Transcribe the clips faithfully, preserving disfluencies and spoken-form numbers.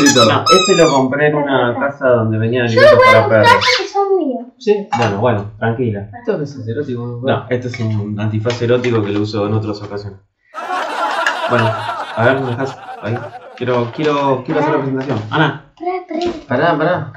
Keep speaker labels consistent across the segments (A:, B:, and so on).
A: útil y todo.
B: No, este lo compré en una casa donde venían
C: Yo lo
B: alimentos
C: voy a
B: para
C: buscar
B: perros.
C: porque son míos.
B: Sí, bueno, bueno, tranquila.
A: ¿Esto qué es erótico?
B: No, este es un antifaz erótico que lo uso en otras ocasiones. Bueno, a ver, ¿me dejas? Ahí. Quiero, quiero, quiero hacer la presentación. Ana.
C: Pará, pará.
A: Pará, pará.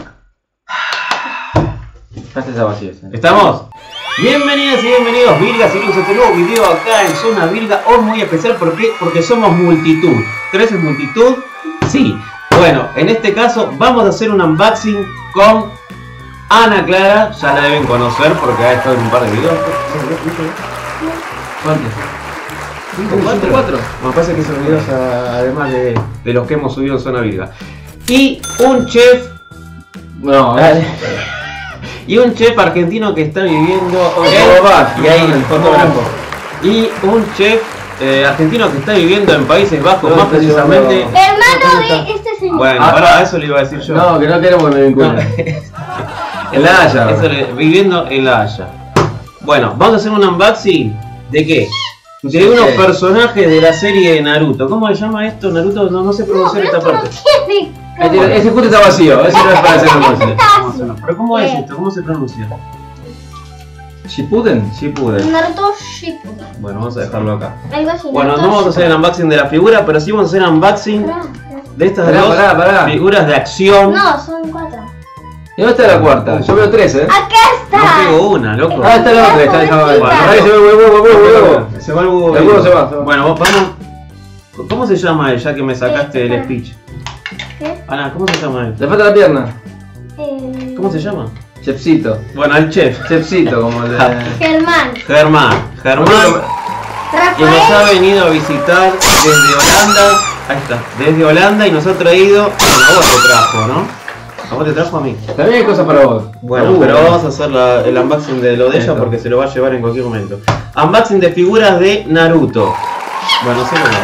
A: Este está vacío. ¿Sí?
B: ¿Estamos? Bienvenidas y bienvenidos, Virgas y Luz, a este nuevo video acá en Zona Virga. Hoy muy especial, ¿por qué? Porque somos multitud. ¿Tres es multitud? Sí. Bueno, en este caso vamos a hacer un unboxing con Ana Clara. Ya la deben conocer porque ha estado en un par de videos.
A: ¿Cuántos?
B: ¿Cinco,
A: cuatro?
B: cuatro? Me parece que esos videos, además de, de los que hemos subido en Zona Virga. Y un chef...
A: No, dale.
B: Y un chef argentino que está viviendo
A: en...
B: y ahí el fotógrafo. Y un chef eh, argentino que está viviendo en Países Bajos,
A: no,
B: más precisamente.
C: Hermano de este señor.
B: Bueno,
A: Ah,
B: para eso le iba a decir yo.
A: No, que no queremos que me vinculen. En La Haya.
B: Eso le- viviendo en La Haya. Bueno, vamos a hacer un unboxing de qué? De
A: Sí,
B: unos
A: sí.
B: personajes de la serie de Naruto. ¿Cómo se llama esto? Naruto, no, no sé pronunciar esta parte.
C: Tiene.
A: Ese justo está vacío, ese no es para hacer un
C: Este está vacío.
B: Pero ¿cómo es esto? ¿Cómo se pronuncia?
A: ¿Shippuden?
B: Shippuden.
C: Naruto Shippuden.
B: Bueno, vamos a dejarlo acá.
C: Algo así.
B: Bueno, no
C: Naruto
B: vamos a hacer el unboxing de la figura, pero sí vamos a hacer unboxing
C: Pará, pará.
B: de estas
A: Pará,
B: dos
A: pará, pará.
B: figuras de acción.
C: No, son cuatro.
A: ¿Y dónde está la cuarta? Yo veo tres, ¿eh?
C: Acá
B: No
C: está.
B: tengo una, loco.
A: Ah, está la otra, está el chaval.
C: Bueno,
A: Ahí se ve huevo, huevo, huevo, huevo.
B: Se va el huevo.
A: El huevo se va, se va.
B: Bueno, vamos. ¿Cómo se llama él, ya que me sacaste el speech?
C: ¿Qué?
B: Ana, ¿cómo se llama él?
A: Le falta la pierna.
C: Eh,
B: ¿Cómo se llama?
A: Chefcito.
B: Bueno, el chef.
A: Chefcito, como el de...
C: Germán.
B: Germán. Germán, que nos ha
C: Rafael.
B: venido a visitar desde Holanda. Ahí está, desde Holanda y nos ha traído. Bueno, a vos te trajo, ¿no? A vos te trajo a mí.
A: También hay cosas para vos.
B: Bueno,
A: Uh,
B: pero vamos a hacer la- el unboxing de lo de ella
A: Esto.
B: porque se lo va a llevar en cualquier momento. Unboxing de figuras de Naruto. Bueno, sí, no,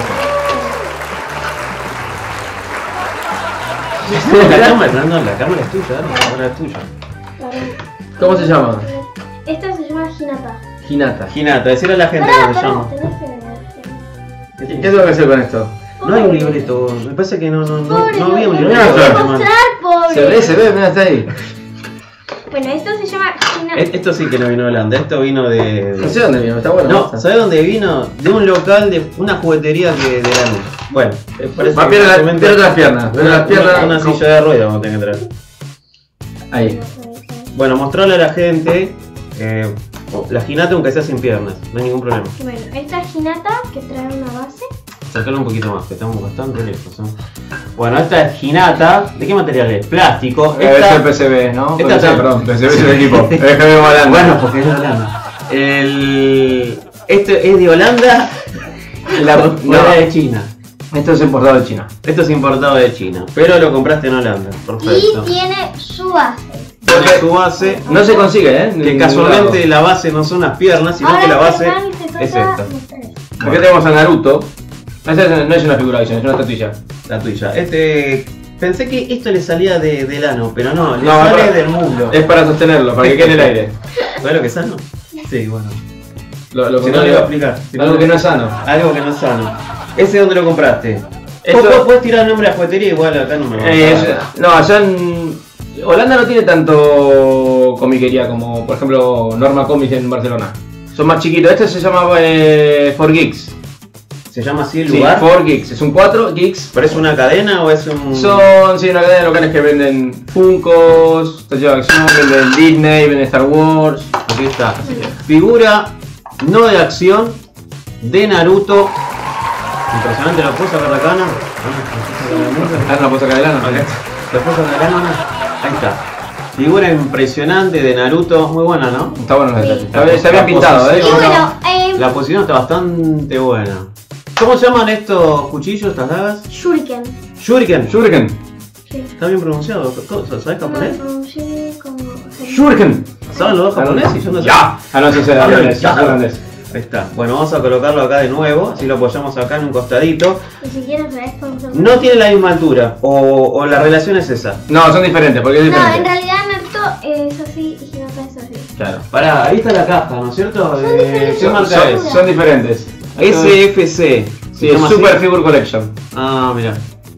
B: no, la cámara, no, no, la cámara es tuya, la cámara es tuya.
A: ¿Cómo se llama?
C: Esta se llama Hinata.
A: Hinata.
B: Hinata, decirle a la gente
C: Pará,
B: cómo se
C: pará,
B: llama.
C: tenés que ver.
A: ¿Qué qué tengo que hacer con esto?
B: No hay un libreto, me parece que no, no, no,
C: Pobre,
B: no había un
C: no
B: libreto.
A: no,
C: voy a
A: no,
C: mostrar, pobre.
A: Se ve, se ve, mira, está ahí.
C: Bueno, esto se llama Hinata.
B: E- Esto sí que no vino de Holanda, esto vino de...
A: No sé dónde vino, está bueno.
B: No, ¿sabes dónde vino? De un local, de una juguetería que de la luz. Bueno, eh, parece
A: Va,
B: que
A: pierde, la,
B: simplemente-
A: pierde las piernas. Pierde
B: Una,
A: las piernas.
B: una- una silla de ruedas vamos a tener que traer.
A: Ahí.
B: Bueno, mostrarle a la gente eh, la Hinata aunque sea sin piernas, no hay ningún problema.
C: Bueno, esta es Hinata que trae una base.
B: Sacarlo un poquito más, que estamos bastante lejos. ¿eh? Bueno, esta es Hinata. ¿De qué material es? Plástico.
A: Debe
B: Esta-
A: ser P C B, ¿no?
B: esta-
A: P C B, perdón, P C B es el equipo. Es que me Holanda.
B: Bueno, porque es de Holanda. El... Este es de Holanda. La
A: No.
B: moneda de China.
A: Esto es importado de China.
B: Esto es importado de China, pero lo compraste en Holanda. Perfecto.
C: Y tiene su base.
B: Tiene su base.
A: No se consigue, ¿eh?
B: Que
A: Ni- ni
B: casualmente
A: ningún
B: la base no son las piernas, sino que la base
C: Germán te toca
B: es esta.
C: mostrar.
A: lado. Acá tenemos a Naruto. Esta es- no es una figura, es una estatuilla.
B: La tuya. Este. Pensé que esto le salía de, del ano, pero no, le
A: No,
B: sale
A: para-
B: del muslo.
A: Es para sostenerlo, para que quede en el aire.
B: ¿Sabes lo que es sano? Sí, bueno.
A: Lo, lo
B: Si no le iba a explicar. Si
A: Algo
B: no-
A: que no es sano.
B: Algo que no es sano. ¿Ese dónde lo compraste?
A: Eso-
B: Vos podés- podés tirar el nombre de la juguetería, igual acá no me lo
A: Eh,
B: vas a dar.
A: no, allá en Holanda no tiene tanto comiquería como, por ejemplo, Norma Comics en Barcelona. Son más chiquitos. Este se llama eh, four Geeks.
B: ¿Se llama así el
A: Sí,
B: lugar?
A: four Geeks. Es un cuatro Geeks.
B: ¿Pero es una cadena o es un...?
A: Son sí, una cadena de locales que venden Funkos, estaciones de acción, venden Disney, venden Star Wars.
B: Aquí está. Figura no de acción de Naruto. Impresionante, ¿la puedo sacar de acá, Ana?
A: Ah, no la puedo sacar de lana.
B: ¿La puedo sacar de acá, Ana? Ahí está. Figura impresionante de Naruto, muy buena, ¿no?
A: Está bueno los
C: Sí.
A: detalles. Está bien, está bien pintado,
C: Y
A: eh.
B: posición.
C: bueno, eh,
B: La posición está bastante buena. ¿Cómo se llaman estos cuchillos, estas dagas?
C: Shuriken.
B: Shuriken.
A: Shuriken.
C: Sí.
B: Está bien pronunciado. ¿Sabes
C: No,
B: japonés?
C: pronuncié como...
A: Shuriken.
B: ¿Saben los dos japoneses? Y yo no sé.
A: Ya. Ah, no, eso es holandés.
B: Ya.
A: Eso es holandés.
B: Ahí está. Bueno, vamos a colocarlo acá de nuevo. Así lo apoyamos acá en un costadito.
C: Y si quieres ver cómo se...
B: No tiene la misma altura. O, o la relación es esa.
A: No, son diferentes, porque es
C: No, en
A: diferente.
C: realidad Naruto es así y Hinata es así.
B: Claro. Pará, ahí está la caja, ¿no es cierto?
C: Son
B: Eh,
C: diferentes.
B: ¿Qué
A: Son,
B: marca
A: son-
B: es?
A: son diferentes.
B: S F C.
A: Sí,
B: ¿Se
A: es
B: llama
A: Super
B: así?
A: Figure Collection.
B: Ah, mira.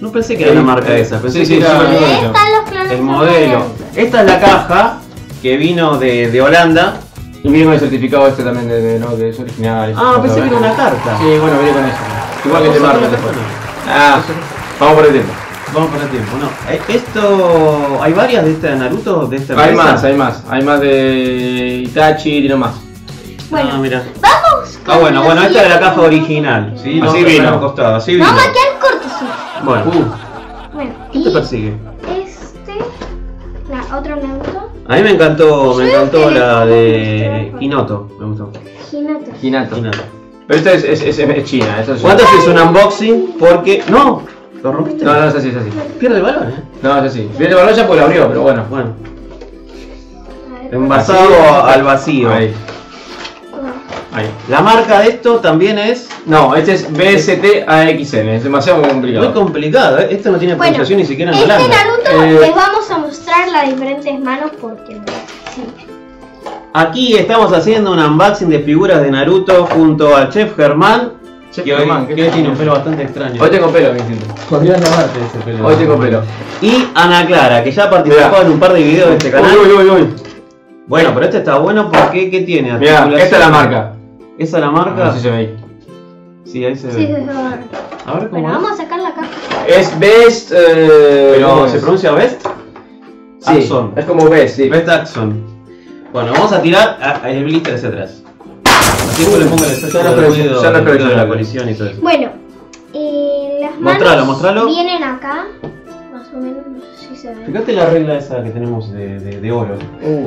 B: No pensé que era la marca esa, pensé
A: Sí, sí,
B: que era
A: sí,
C: Y
A: sí.
C: ahí están los clones.
B: el modelo. Esta es la caja que vino de, de Holanda.
A: Y viene con el certificado este también de, de, no, que es original.
B: Ah, pensé que era una carta.
A: Sí, bueno, viene con eso. Igual que el de
B: Vamos a
A: Marvel
B: ver la
A: después.
B: carta.
A: Ah, vamos por el tiempo.
B: Vamos por el tiempo. No, eh, esto. ¿Hay varias de esta de Naruto? De esta
A: Hay
B: empresa?
A: más, hay más. Hay más de Itachi y no más.
C: Bueno,
B: Ah, mira.
C: vamos.
B: Ah, bueno,
C: con
B: bueno,
C: la
B: esta es la
C: siguiente
B: caja
C: pregunta,
B: original.
C: porque-
B: ¿Sí?
A: Así
B: No,
A: vino.
B: no costado, así vino.
C: Vamos a quedar cortos, sí.
B: Bueno,
A: Uh,
C: Bueno,
B: ¿quién te
C: y
B: persigue?
C: este, la otro Naruto,
B: A mí me encantó, me
C: Sí,
B: encantó
C: que
B: la
C: le
B: de
C: pongo
B: Hinoto, me gustó.
C: Hinata.
A: Hinato.
B: Hinoto.
A: Pero esta es, es, es, es China. Esto es...
B: ¿Cuántas es un unboxing? Porque. ¡No! ¿Lo rompiste?
A: No, no, es así, es así.
B: Pierde el valor, ¿eh?
A: No, es así. Viene de ya pues la abrió, pero bueno.
B: Bueno,
C: A ver,
B: envasado al vacío.
A: Ahí,
C: ah,
A: ahí.
B: La marca de esto también es
A: No, este es B S T A X N, es demasiado complicado.
B: muy complicado, ¿eh? Esto no tiene
C: Bueno,
B: pronunciación ni siquiera en
C: este
B: Holanda.
C: Naruto
A: Eh,
C: les vamos a mostrar las diferentes manos porque sí.
B: Aquí estamos haciendo un unboxing de figuras de Naruto junto al chef Germán.
A: Chef
B: que hoy,
A: Germán, ¿qué
B: que hoy
A: pasa?
B: tiene un pelo bastante extraño.
A: Hoy tengo pelo, me siento.
B: Podrías lavarte ese pelo.
A: Hoy tengo pelo.
B: Y Ana Clara, que ya participó
A: Mirá.
B: en un par de videos de este canal.
A: Uy, uy, uy, uy.
B: Bueno, pero este está bueno porque ¿qué tiene?
A: Mirá,
B: Articulación.
A: esta es la marca.
B: ¿Esa es la
A: No
B: marca?
A: sé si se ve ahí.
B: Sí, ahí se
C: Sí,
B: ve.
C: sí, sí.
B: A ver cómo
C: Bueno,
B: es.
C: vamos a sacar la caja.
A: Es Best. Eh,
B: Pero
A: ¿cómo
B: ¿se
A: es?
B: pronuncia Best?
A: Sí,
B: Axon.
A: es como Best, sí.
B: Best Axon. Bueno, vamos a tirar a- el blister hacia atrás. Así que le pongo el efecto
A: Ya no
B: de
A: creo-
B: ruido,
A: ya no
B: el
A: creo
B: ruido de
A: que-
B: la colisión y todo eso.
C: Bueno, eh, las manos
B: Mostralo, mostralo.
C: vienen acá, más o menos, no sé si se ven.
B: Fíjate la regla esa que tenemos de, de, de oro.
A: Uh,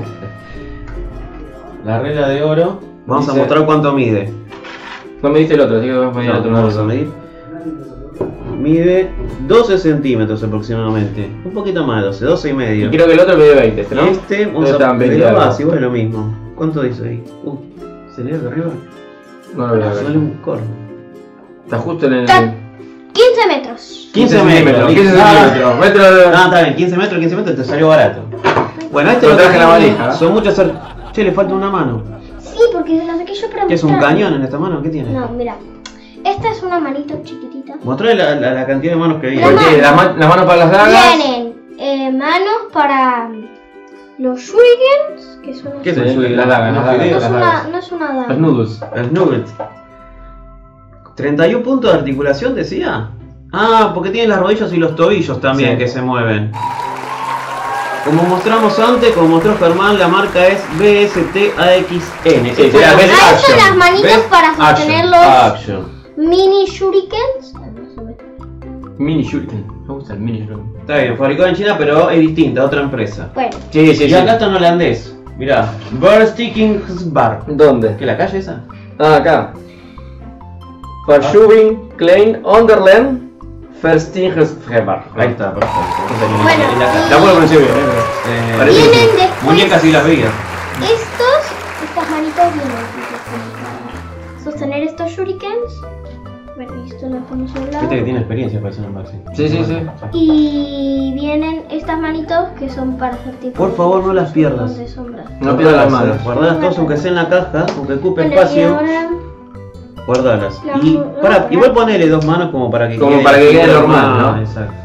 B: La regla de oro. Vamos a
A: Dice-
B: mostrar cuánto mide.
A: no me diste el otro, así que vamos a medir el
B: No,
A: otro.
B: vamos a medir. Mide doce centímetros aproximadamente. Un poquito más de doce, doce y medio.
A: Y creo que el otro mide veinte, este,
B: Y
A: ¿no?
B: este, vamos
A: Está
B: a
A: en
B: ver
A: veinte algo.
B: más, igual es lo mismo. ¿Cuánto dice ahí? Uh, ¿se lee de arriba?
A: No lo veo acá.
B: Sale un corno.
A: Está justo en el.
C: Ta- quince metros.
B: quince metros.
A: quince
B: Ah,
A: centímetros. Metro.
B: No, está bien, quince metros, quince metros te salió barato. Bueno, este
A: Lo
B: lo que
A: traje en la
B: tiene
A: valija.
B: son muchas... ar- Che, le falta una mano.
C: Sí, porque se la saqué yo para
B: ¿Qué es un
C: mostrar.
B: cañón en esta mano? ¿Qué tiene?
C: No, mira. Esta es una manito chiquitita.
B: Mostrale la, la, la cantidad de manos que
C: La
B: viene.
A: Porque las ma- las manos para las dagas.
C: Vienen eh, manos para los shurikens, que son
B: ¿Qué es
A: Sí,
B: el suyo?
A: las dagas,
B: Unos
A: las dagas.
C: no,
B: fideos.
C: es
A: las
C: una,
A: dagas.
C: no es una daga.
A: Los noodles.
B: Los nuggets. treinta y uno puntos de articulación decía. Ah, porque tiene las rodillas y los tobillos también
A: Sí.
B: que se mueven. Como mostramos antes, como mostró Germán, la marca es B S T A X N.
A: Sí,
B: Esta
A: sí,
B: es la
A: Best
B: Best
C: Ah,
B: Action.
C: son las manitos
B: Best
C: para
B: Action.
C: sostener los
B: Action.
C: mini shurikens. Ah, no se ve.
A: Mini shuriken. Me gusta el mini shuriken.
B: Está bien, fabricado en China, pero es distinta, otra empresa.
C: Bueno,
A: Sí, sí,
B: Y
A: sí.
B: acá está en holandés. Mirá, Versticking Bar.
A: ¿Dónde?
B: ¿Qué la calle esa?
A: Ah, acá. Verschubbing, Klein, Onderland, Verstingesgebar.
B: Ahí está, perfecto.
C: Bueno,
B: En la calle.
A: La puedo pronunciar bien, ¿eh?
B: Eh,
A: Parece que
C: vienen
A: sí.
C: después.
B: Muñecas y las vías.
C: Estos, estas manitas vienen para sostener estos shurikens. Bueno, y esto lo dejamos a un lado.
B: Viste que tiene experiencia para hacer un unboxing.
A: Sí, sí, sí.
C: Y vienen estas manitos que son para hacer tipo.
B: Por favor, no las pierdas.
C: de sombras.
A: No pierdas las manos.
B: Guardalas todas aunque sea en la caja, aunque ocupe
C: Bueno, y
B: espacio.
C: ahora
B: Guardalas.
C: La-
B: Y
C: la-
B: para,
C: la-
B: igual ponele dos manos como para que
A: Como para que quede normal, ¿no?
B: Exacto.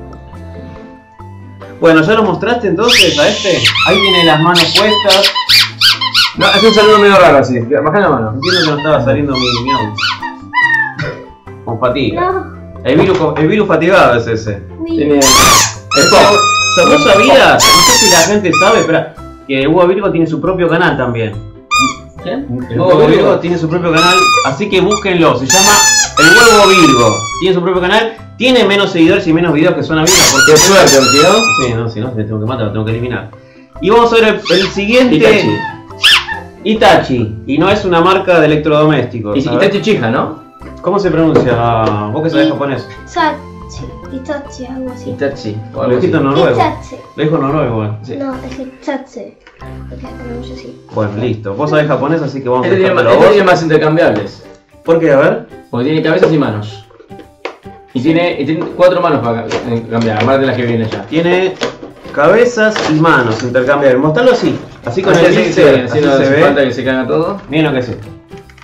B: Bueno, ¿ya lo mostraste entonces a este? Ahí tiene las manos puestas.
A: No, es un saludo medio raro así. Bajá la mano.
B: Entiendo que no estaba saliendo mi miau. Con fatiga.
C: no.
B: El virus, el virus fatigado es ese.
C: Uy.
A: Tiene.
B: Stop. ¿Vos sabías? No sé si la gente sabe, espera, que el Hugo Virgo tiene su propio canal también.
A: ¿Quién?
B: El Huevo Virgo tiene su propio canal, así que búsquenlo. Se llama El Huevo Virgo. Tiene su propio canal. Tiene menos seguidores y menos videos que Zona Virgo. Porque
A: Qué suerte, tío.
B: Sí, no, si no, te tengo que matar, lo tengo que eliminar. Y vamos a ver el, el siguiente.
A: Itachi.
B: Itachi. Y no es una marca de electrodomésticos.
A: Y
B: ¿sabes?
A: Itachi Chija, ¿no?
B: ¿Cómo se pronuncia? Vos que sabés
C: Y-
B: japonés.
C: Itachi, Itachi, algo así.
A: Itachi. o
B: Lo
A: algo así.
B: dijiste en noruego.
C: Itachi.
B: Lo dijo en noruego. eh.
A: Sí.
C: No, es Itachi. Porque se pronuncia así.
B: Bueno, listo. Vos sabés japonés, así que vamos a
A: Este tiene,
B: dejártelo
A: este
B: a vos.
A: tiene más intercambiables.
B: ¿Por qué? A ver.
A: Porque tiene cabezas y manos. Y tiene, y tiene cuatro manos para ca- cambiar, aparte de las que vienen ya.
B: Tiene cabezas y manos intercambiables. Mostralo así. Así con
A: Así,
B: el
A: así,
B: blister,
A: sí, así
B: así
A: no
B: se
A: hace
B: ve.
A: falta que se caiga todo.
B: Miren lo que es esto.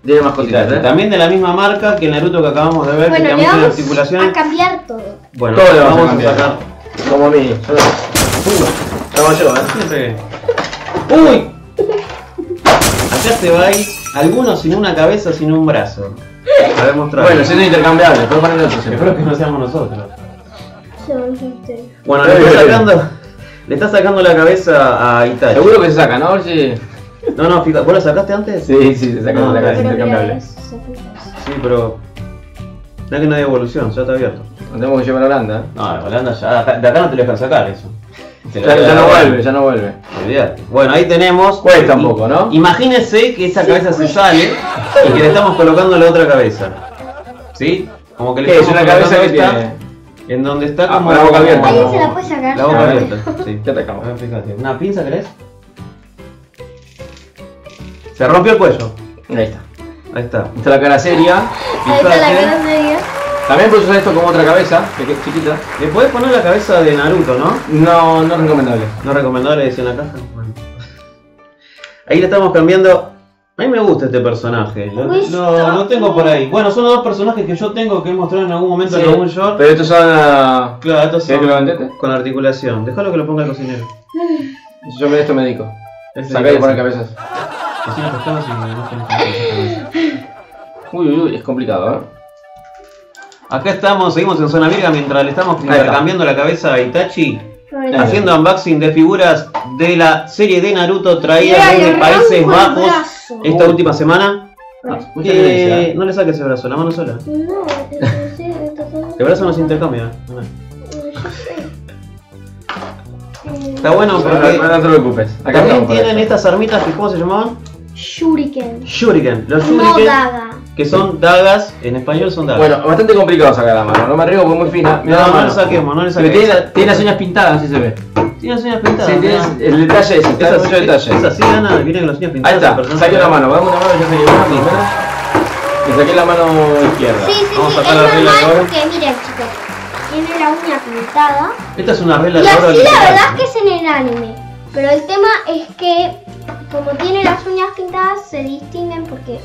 A: Tiene más cositas, ¿eh?
B: También de la misma marca que el Naruto que acabamos de ver,
C: Bueno,
B: que
C: le
B: también tiene
C: vamos
B: articulaciones.
C: a cambiar todo.
B: Bueno,
A: Todo le vamos,
B: vamos
A: a cambiar.
B: sacar.
A: Como a mí. Yo no. No, yo, ¿eh?
B: Siempre. ¡Uy! Acá se va a ir algunos sin una cabeza, sin un brazo. Para demostrar.
A: Bueno, si es intercambiable, puedo poner otro.
B: espero que no seamos nosotros.
C: Son ustedes.
B: Bueno, le está sacando, le está sacando la cabeza a Itachi.
A: Seguro que se saca, ¿no? Sí,
B: No, no, fíjate, ¿vos la sacaste antes?
A: sí, sí se saca
B: No,
A: la cabeza
C: Pero mira,
A: intercambiable.
C: es- es-
B: Sí, pero. No es que no hay evolución, ya está abierto.
A: Nos tenemos que llevar a Holanda.
B: No, la Holanda ya. De acá no te lo dejan sacar eso. Te lo
A: Ya,
B: dejan
A: ya no
B: sacar.
A: vuelve, ya no vuelve.
B: Olvídate. Bueno, ahí tenemos.
A: Cuesta un poco, ¿no?
B: Imagínense que esa cabeza se sale y que le estamos colocando la otra cabeza. ¿Sí? Como que le
A: ¿Qué? Es
B: estamos
A: una cabeza que
B: colocando
A: tiene.
B: esta, en donde está
A: Ah,
B: como.
A: con la boca abierta.
C: ¿Alguien se la puede sacar?
B: La boca
A: A ver.
B: abierta, sí.
A: Ya te acabo.
B: A ver, fíjate. ¿Una pinza querés? Se rompió el cuello.
A: Ahí está.
B: Ahí está.
A: Esta es la cara seria.
C: Ahí está la
B: Fíjate.
C: cara seria.
A: También puedes usar esto como otra cabeza, que es chiquita.
B: Le podés poner la cabeza de Naruto, ¿no?
A: No, no es recomendable.
B: No recomendable decir en la caja. Bueno. Ahí le estamos cambiando. A mí me gusta este personaje. Lo,
C: Pues
B: lo-
C: no.
B: lo tengo por ahí. Bueno, son los dos personajes que yo tengo que he mostrado en algún momento
A: Sí,
B: en algún short.
A: pero estos son. ah,
B: Claro, estos
A: ¿Querés
B: son
A: que lo intente?
B: con articulación. Déjalo que lo ponga el cocinero.
A: Yo me esto me dedico.
B: Ese
A: Saca y
B: es-
A: poner cabezas.
B: Cocina pescados y no tiene cabeza.
A: Uy, uy, uy, es complicado, ¿eh?
B: Acá estamos, seguimos en Zona Virga mientras le estamos
A: está.
B: intercambiando la cabeza a Itachi.
C: Ahora,
B: Haciendo unboxing de figuras de la serie de Naruto traídas
C: Mira,
B: desde
C: le
B: Países
C: arranco el
B: Bajos
C: brazo.
B: esta última semana.
A: Ah, mucha
B: Que
A: violencia, ¿eh?
B: no le saques el brazo, la mano sola.
C: No, es- sí, entonces-
B: El brazo no se intercambia.
C: Yo sé.
B: Está bueno
A: No,
B: porque
A: no, no te preocupes. Acá
B: también
A: estamos para
B: tienen
A: esto.
B: estas armitas que ¿cómo se llamaban?
C: Shuriken.
B: Shuriken. Los
C: No
B: Shuriken
C: daga.
B: que son dagas, en español son dagas.
A: Bueno, bastante complicado sacar la mano. No me arriesgo porque es muy fina. Mirá
B: no,
A: la
B: no
A: mano.
B: le saquemos, no le
A: Pero
B: saquemos.
A: tiene, la- tiene las uñas pintadas, así se ve.
B: Tiene las uñas pintadas.
A: Sí,
B: mirá.
A: tienes el detalle ese, está
B: Esa
A: mucho detalle.
B: Es así, Ana, vienen con las uñas pintadas.
A: Ahí está,
B: el personaje.
A: saqué la mano, vamos una mano, yo saqué una primero. Y saqué la mano izquierda.
C: Sí, sí,
B: Vamos
C: sí,
B: a
C: es
B: sacar la regla
C: normal
B: ahora.
C: porque miren chicos, tiene la uña pintada.
B: Esta es una regla
C: Y
B: de oro
C: así la
B: literal.
C: verdad es que es en el anime. Pero el tema es que como tiene las uñas pintadas se distinguen porque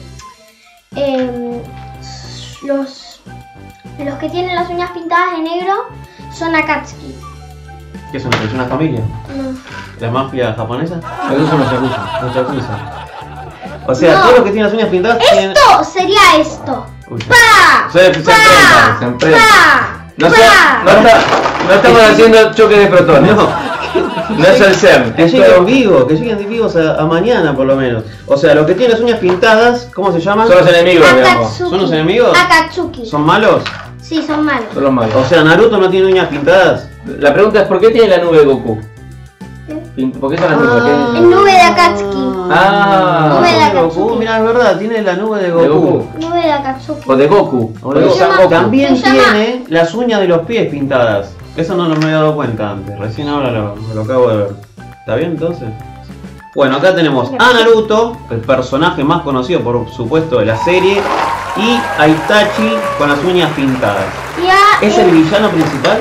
C: em, los, los que tienen las uñas pintadas de negro son Akatsuki.
B: ¿Qué es una, es una familia?
C: No.
B: ¿La mafia japonesa?
A: Esos son los yakuza.
B: Los yakuza. O sea,
C: No.
B: todos los que tienen las uñas pintadas tienen.
C: Esto sería esto.
B: Uy,
C: ¡Pa!
A: Se, se enfrentan, se enfrentan.
C: ¡Pa!
A: No, sé,
C: ¡Pa!
A: no, está, no estamos haciendo choque de protones.
B: No.
A: No es el CERN.
B: Que
A: esto-
B: lleguen vivos, que lleguen vivos a, a mañana por lo menos. O sea, los que tienen las uñas pintadas, ¿cómo se llaman?
A: Son los enemigos, digamos.
C: Akatsuki.
B: ¿Son los enemigos?
C: Akatsuki.
B: ¿Son malos?
C: Sí, son malos.
A: Son los malos.
B: O sea, Naruto no tiene uñas pintadas.
A: La pregunta es: ¿por qué tiene la nube de Goku?
C: ¿Qué?
A: ¿Por qué son las nubes? ¿Qué-
C: El nube de Akatsuki.
A: Ah,
C: Nube de
B: Goku,
C: Akatsuki.
B: mira, es verdad, tiene la nube de
A: De
B: Goku.
A: Goku.
C: Nube de Akatsuki.
A: O de Goku.
B: O
A: O
B: de
A: de
B: Goku.
A: Sangoku.
B: También
C: Se llama-
B: tiene las uñas de los pies pintadas. Eso no, no me había dado cuenta antes, recién ahora lo, me lo acabo de ver. ¿Está bien entonces? Bueno, acá tenemos a Naruto, el personaje más conocido por supuesto de la serie, y a Itachi con las uñas pintadas.
C: Y a
B: ¿Es el villano principal?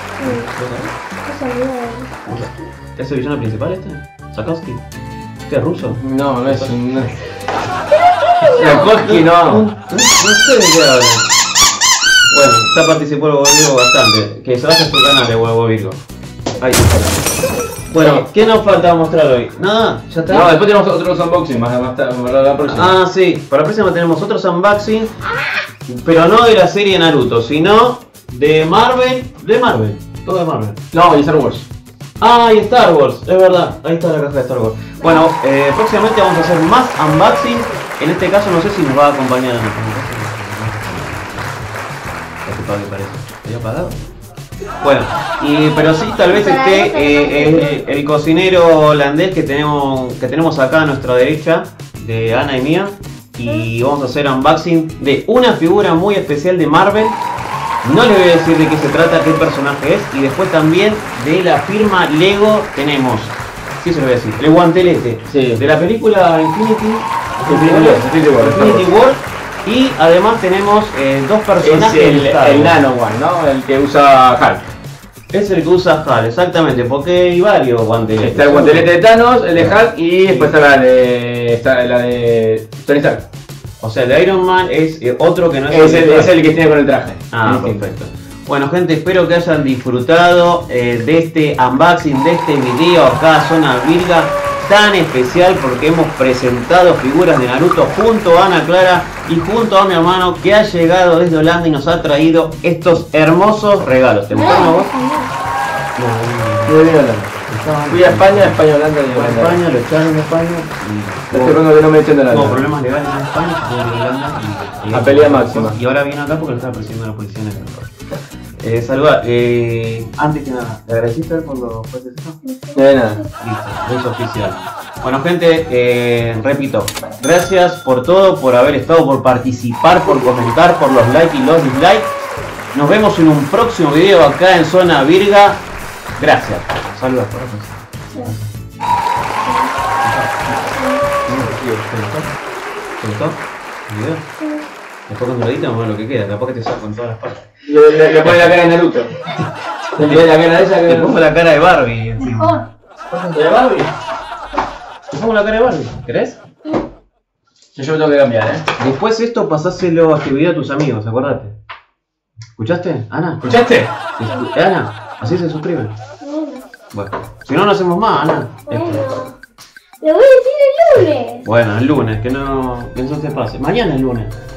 C: Sí, es el nube de-
B: ¿Es el villano principal este? ¿Sakowski? ¿Qué, ruso?
A: No, no es un. Sangoku no.
B: No sé de qué hablan. Bueno, ya participó el Huevo Virgo bastante. Que se vaya a su canal de Huevo Virgo. Ahí está. Bueno, ¿qué nos falta mostrar hoy? Nada, ya está.
A: No, después tenemos otros unboxing más, más tarde, para la próxima.
B: Ah, sí, para la próxima tenemos otros unboxing, pero no de la serie Naruto, sino de Marvel, de Marvel, todo de Marvel.
A: No, y Star Wars.
B: Ah, y Star Wars, es verdad, ahí está la caja de Star Wars. Bueno, eh, próximamente vamos a hacer más unboxing, en este caso no sé si nos va a acompañar en la presentación. ¿Qué pague parece? ¿Había pagado? Bueno, y, pero sí tal vez
C: Para
B: esté
C: eso
B: eh, el, el cocinero holandés que tenemos, que tenemos acá a nuestra derecha, de Ana y mía, y vamos a hacer unboxing de una figura muy especial de Marvel. No les voy a decir de qué se trata, qué personaje es, y después también de la firma Lego tenemos, sí se lo voy a decir, el guantelete
A: Sí.
B: de la película Infinity,
A: Infinity War, Infinity War,
B: Infinity War, y además tenemos eh, dos
A: Es
B: personajes
A: el,
B: de Star
A: el
B: Wars.
A: Nano One, ¿no? El que usa Hulk.
B: Es el que usa Hal, exactamente, porque hay varios guanteletes.
A: Está el guantelete de Thanos, el de Hulk y después está la de. Está la de Tony Stark.
B: O sea, el de Iron Man es eh, otro que no es,
A: Es
B: el
A: el,
B: de
A: es el que tiene con el traje.
B: Ah,
A: Sí, sí.
B: perfecto. Bueno, gente, espero que hayan disfrutado eh, de este unboxing, de este video acá, Zona Virga, tan especial porque hemos presentado figuras de Naruto junto a Ana Clara y junto a mi hermano que ha llegado desde Holanda y nos ha traído estos hermosos regalos. ¿Te gustaron a vos?
A: Yo vine a Holanda. Fui a España, España, Holanda y
B: Fue a
A: Holanda.
B: España, lo echaron de España y
A: Estoy esperando que no me echen de la
B: hubo problemas legales en España, se fue de Holanda y, y
A: A pelea máxima.
B: Y ahora viene acá porque lo estaba persiguiendo la policía en el aeropuerto. Eh, saluda, eh, antes que nada, ¿le agradeciste por los jueces?
A: No de nada.
B: Listo, es oficial. Bueno, gente, eh, repito, gracias por todo, por haber estado, por participar, por comentar, por los likes y los dislikes. Nos vemos en un próximo video acá en Zona Virga. Gracias. Saludos. ¿Te gustó? ¿Te gustó el video? Después cuando lo editen vamos a ver lo que queda, capaz que te saco en todas las partes.
A: Le, le, le pone la cara de Naruto. Le pone la cara de ella
B: Te
A: que
B: pongo la cara de Barbie encima.
C: Mejor.
A: ¿De Barbie?
B: Te pongo la cara de Barbie, ¿querés?
A: Yo, yo me tengo que cambiar, ¿eh?
B: Después esto pasáselo a este video a tus amigos, acordate. ¿Escuchaste, Ana?
A: ¿Escuchaste?
B: Escu- Ana, así se suscriben.
C: Bueno,
B: Bueno, si no, no hacemos más, Ana.
C: bueno. Le voy a decir el lunes.
B: Bueno, el lunes, que no. Que no se pase. Mañana es lunes.